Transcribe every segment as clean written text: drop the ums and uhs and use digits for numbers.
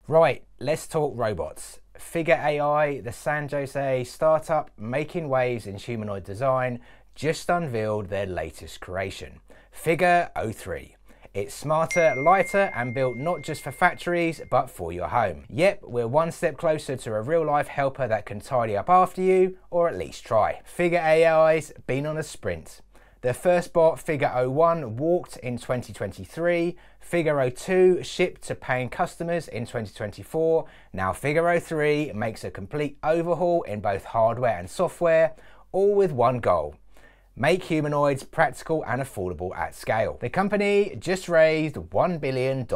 Right, let's talk robots. Figure AI, the San Jose startup making waves in humanoid design, just unveiled their latest creation, Figure 03. It's smarter, lighter and built not just for factories but for your home. Yep, we're one step closer to a real life helper that can tidy up after you, or at least try. Figure AI's been on a sprint. Their first bot, Figure 01, walked in 2023, Figure 02 shipped to paying customers in 2024, now Figure 03 makes a complete overhaul in both hardware and software, all with one goal: make humanoids practical and affordable at scale. The company just raised $1 billion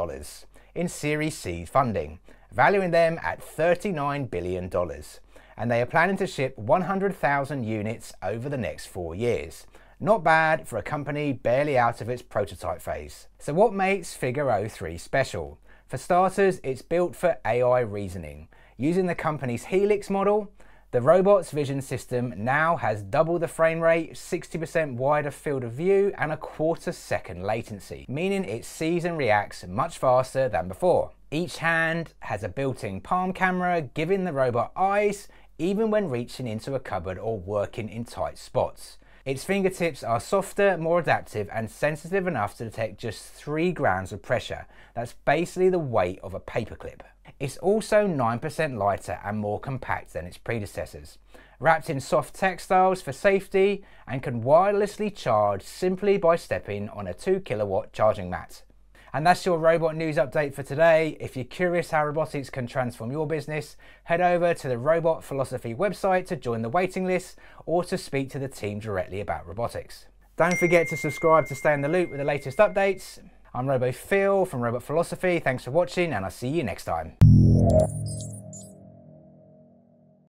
in Series C funding, valuing them at $39 billion, and they are planning to ship 100,000 units over the next 4 years. Not bad for a company barely out of its prototype phase. So what makes Figure 03 special? For starters, it's built for AI reasoning. Using the company's Helix model, the robot's vision system now has double the frame rate, 60% wider field of view and a quarter-second latency, meaning it sees and reacts much faster than before. Each hand has a built-in palm camera, giving the robot eyes even when reaching into a cupboard or working in tight spots. Its fingertips are softer, more adaptive and sensitive enough to detect just 3 grams of pressure. That's basically the weight of a paperclip. It's also 9% lighter and more compact than its predecessors, wrapped in soft textiles for safety and can wirelessly charge simply by stepping on a 2 kilowatt charging mat. And that's your robot news update for today. If you're curious how robotics can transform your business, head over to the Robot Philosophy website to join the waiting list or to speak to the team directly about robotics. Don't forget to subscribe to stay in the loop with the latest updates. I'm RoboPhil from Robot Philosophy. Thanks for watching and I'll see you next time.